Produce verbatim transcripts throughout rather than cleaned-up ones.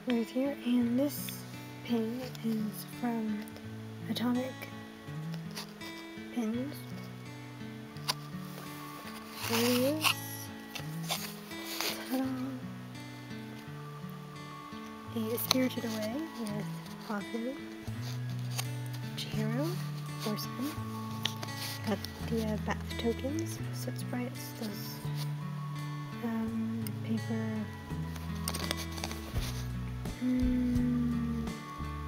right here, and this pin is from Atomic Pins. There it is. Ta-da! A Spirited Away with Haku, Chihiro, Horseman. Got the uh, bath tokens, soot sprites, those um, paper. Mm,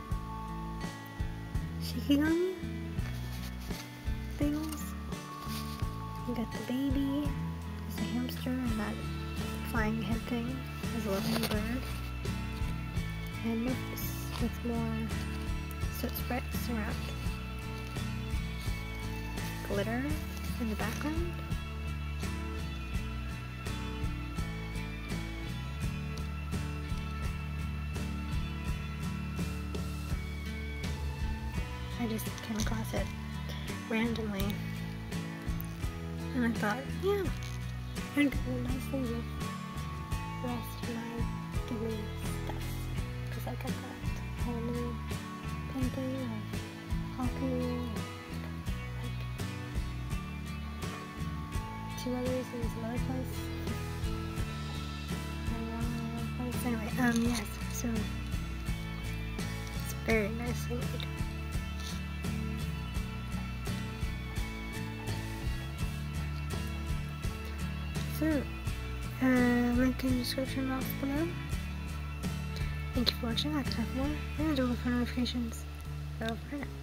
Shikigami things. You got the baby, there's a hamster, and that flying head thing is a lovely bird. And Memphis with more soot sprites around. Glitter in the background. I just came across it randomly, and I thought, yeah, it'd go nicely with the rest of my Ghibli stuff, because I got that whole new painting of Haku, like two others in some other place. place. Anyway, um, yes, so it's very nicely made. So, uh, link in the description box below. Thank you for watching, like, talk more, and look for notifications. So, for now.